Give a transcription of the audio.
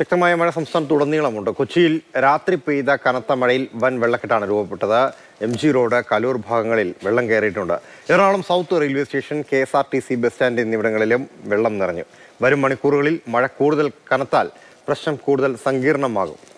ശക്തമായ മഴ സംസ്ഥാനത്തുടനീളമുണ്ട്. കൊച്ചിയിൽ രാത്രി പെയ്ത കനത്ത മഴയിൽ വൻ വെള്ളക്കെട്ടാണ് രൂപപ്പെട്ടത്. MG റോഡ്, കലൂർ ഭാഗങ്ങളിൽ വെള്ളം കയറിയിട്ടുണ്ട്. Ernakulam south railway station, KSRTC bus stand എന്നിവിടങ്ങളിലും വെള്ളം നിറഞ്ഞു. വരും മണിക്കൂറുകളിൽ മഴ കൂടുതൽ കനത്താൽ പ്രശ്നം കൂടുതൽ സങ്കീർണമാകും.